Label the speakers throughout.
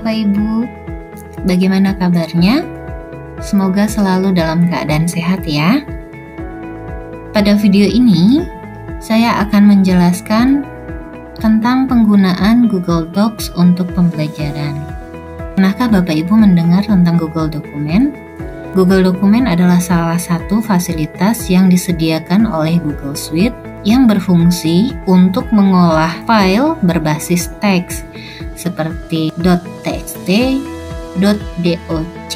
Speaker 1: Bapak Ibu. Bagaimana kabarnya? Semoga selalu dalam keadaan sehat ya. Pada video ini, saya akan menjelaskan tentang penggunaan Google Docs untuk pembelajaran. Pernahkah Bapak Ibu mendengar tentang Google Dokumen? Google Dokumen adalah salah satu fasilitas yang disediakan oleh Google Suite yang berfungsi untuk mengolah file berbasis teks seperti .txt, .doc,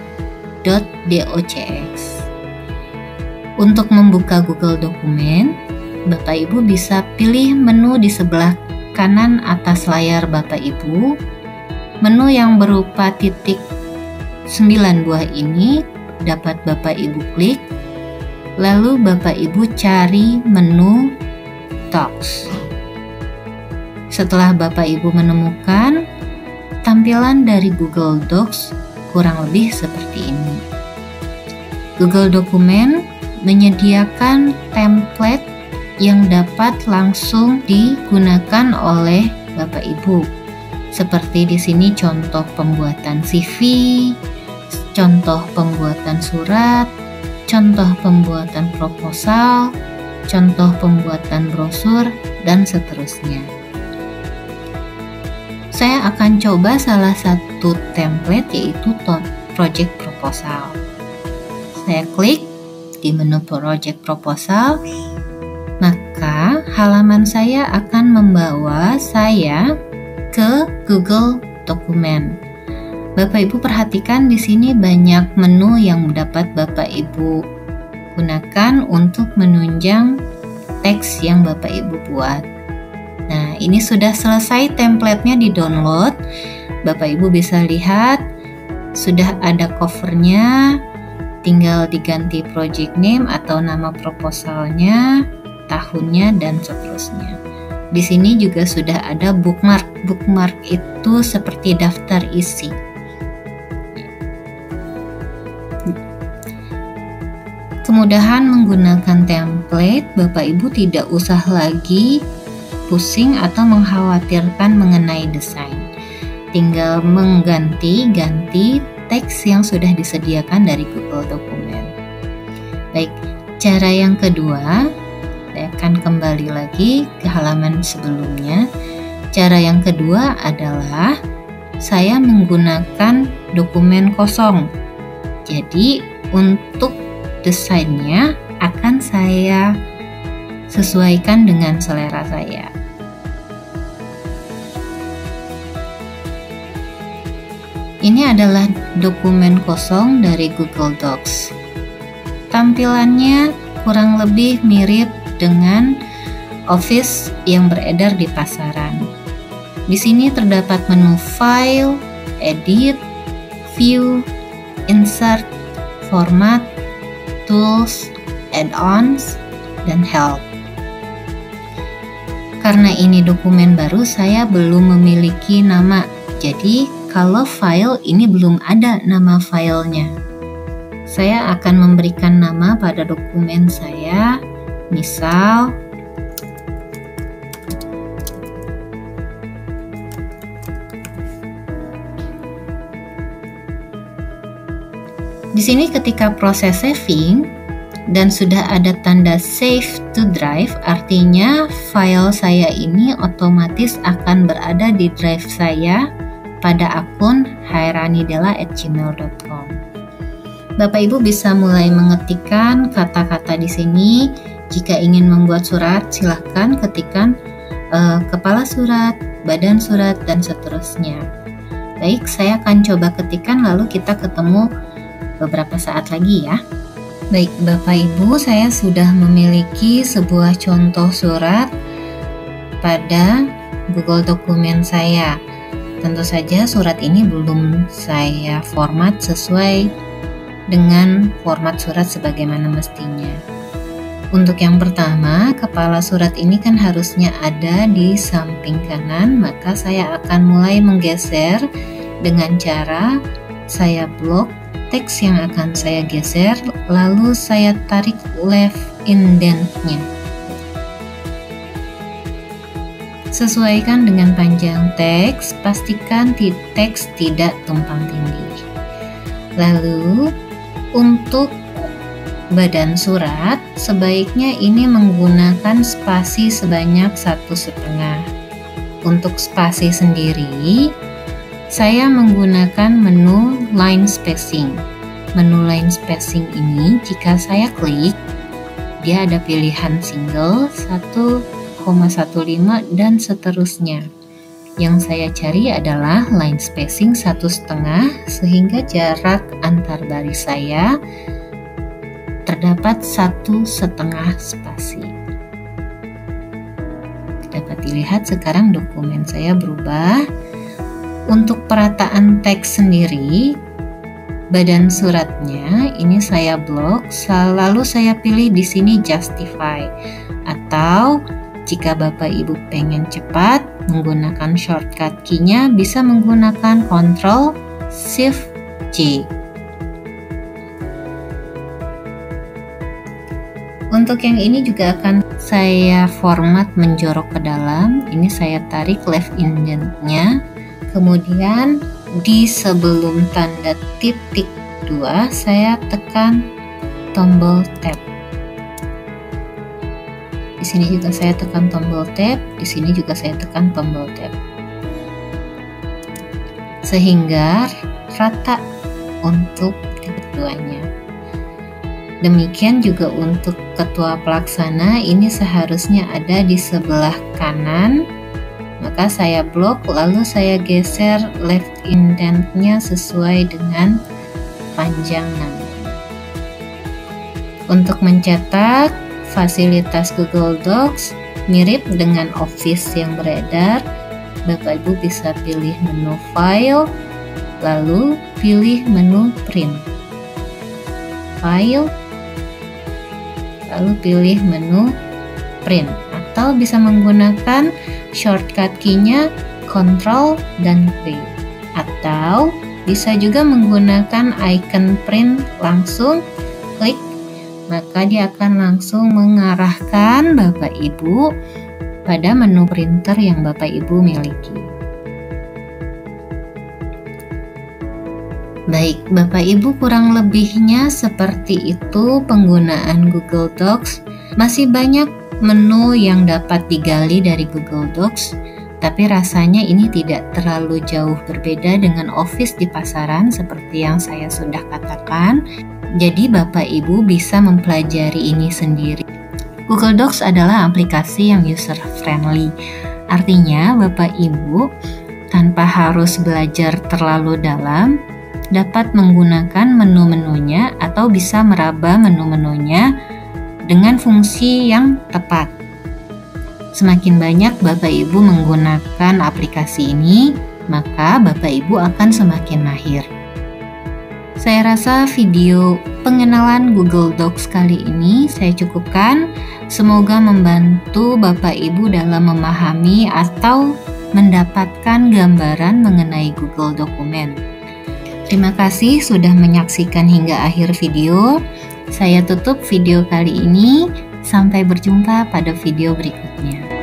Speaker 1: .docx. Untuk membuka Google Dokumen, Bapak Ibu bisa pilih menu di sebelah kanan atas layar Bapak Ibu. Menu yang berupa titik 9 buah ini dapat Bapak Ibu klik, lalu Bapak Ibu cari menu Docs. Setelah Bapak Ibu menemukan, tampilan dari Google Docs kurang lebih seperti ini. Google Dokumen menyediakan template yang dapat langsung digunakan oleh Bapak Ibu. Seperti di sini contoh pembuatan CV, contoh pembuatan surat, contoh pembuatan proposal, contoh pembuatan brosur, dan seterusnya. Saya akan coba salah satu template, yaitu Project Proposal. Saya klik di menu Project Proposal, maka halaman saya akan membawa saya ke Google Dokumen. Bapak Ibu perhatikan di sini banyak menu yang dapat Bapak Ibu gunakan untuk menunjang teks yang Bapak Ibu buat. Nah, ini sudah selesai template-nya di-download. Bapak Ibu bisa lihat sudah ada covernya, tinggal diganti project name atau nama proposalnya, tahunnya, dan seterusnya. Di sini juga sudah ada bookmark. Bookmark itu seperti daftar isi. Kemudahan menggunakan template, Bapak Ibu tidak usah lagi pusing atau mengkhawatirkan mengenai desain. Tinggal mengganti-ganti teks yang sudah disediakan dari Google Dokumen. Baik, cara yang kedua, saya akan kembali lagi ke halaman sebelumnya. Cara yang kedua adalah saya menggunakan dokumen kosong. Jadi untuk desainnya akan saya sesuaikan dengan selera saya. Ini adalah dokumen kosong dari Google Docs. Tampilannya kurang lebih mirip dengan Office yang beredar di pasaran. Di sini terdapat menu File, Edit, View, Insert, Format, Tools, Add-ons, dan Help. Karena ini dokumen baru, saya belum memiliki nama. Jadi, kalau file ini belum ada nama filenya. Saya akan memberikan nama pada dokumen saya, misal di sini ketika proses saving dan sudah ada tanda save to drive, artinya file saya ini otomatis akan berada di drive saya pada akun hairanidela@gmail.com. Bapak Ibu bisa mulai mengetikkan kata-kata di sini. Jika ingin membuat surat, silahkan ketikkan kepala surat, badan surat, dan seterusnya. Baik, saya akan coba ketikkan lalu kita ketemu beberapa saat lagi ya. Baik Bapak Ibu, saya sudah memiliki sebuah contoh surat pada Google Dokumen saya. Tentu saja surat ini belum saya format sesuai dengan format surat sebagaimana mestinya. Untuk yang pertama, kepala surat ini kan harusnya ada di samping kanan, maka saya akan mulai menggeser dengan cara saya blok teks yang akan saya geser, lalu saya tarik left indent-nya. Sesuaikan dengan panjang teks, pastikan teks tidak tumpang tindih. Lalu, untuk badan surat, sebaiknya ini menggunakan spasi sebanyak 1,5. Untuk spasi sendiri, saya menggunakan menu line spacing. Menu line spacing ini, jika saya klik, dia ada pilihan single, 1,15 dan seterusnya. Yang saya cari adalah line spacing 1,5 sehingga jarak antar baris saya terdapat 1,5 spasi. Dapat dilihat sekarang dokumen saya berubah. Untuk perataan teks sendiri, badan suratnya ini saya blok, lalu saya pilih di sini justify. Atau jika Bapak Ibu pengen cepat menggunakan shortcut key-nya, bisa menggunakan Ctrl Shift J. Untuk yang ini juga akan saya format menjorok ke dalam. Ini saya tarik left indent-nya. Kemudian di sebelum tanda titik 2 saya tekan tombol tab. Di sini juga saya tekan tombol tab, di sini juga saya tekan tombol tab. Sehingga rata untuk titik 2-nya. Demikian juga untuk ketua pelaksana, ini seharusnya ada di sebelah kanan. Maka saya blok, lalu saya geser left indent-nya sesuai dengan panjang nama. Untuk mencetak, fasilitas Google Docs mirip dengan Office yang beredar. Bapak Ibu bisa pilih menu File, lalu pilih menu Print. File, lalu pilih menu Print. Atau bisa menggunakan shortcut key-nya Ctrl dan V. Atau bisa juga menggunakan icon print, langsung klik, maka dia akan langsung mengarahkan Bapak Ibu pada menu printer yang Bapak Ibu miliki. Baik, Bapak Ibu, kurang lebihnya seperti itu penggunaan Google Docs. Masih banyak menu yang dapat digali dari Google Docs, tapi rasanya ini tidak terlalu jauh berbeda dengan Office di pasaran seperti yang saya sudah katakan. Jadi Bapak Ibu bisa mempelajari ini sendiri. Google Docs adalah aplikasi yang user friendly. Artinya Bapak Ibu tanpa harus belajar terlalu dalam dapat menggunakan menu-menunya atau bisa meraba menu-menunya dengan fungsi yang tepat. Semakin banyak Bapak Ibu menggunakan aplikasi ini, maka Bapak Ibu akan semakin mahir. Saya rasa video pengenalan Google Docs kali ini saya cukupkan. Semoga membantu Bapak Ibu dalam memahami atau mendapatkan gambaran mengenai Google Dokumen. Terima kasih sudah menyaksikan hingga akhir video. Saya tutup video kali ini. Sampai berjumpa pada video berikutnya.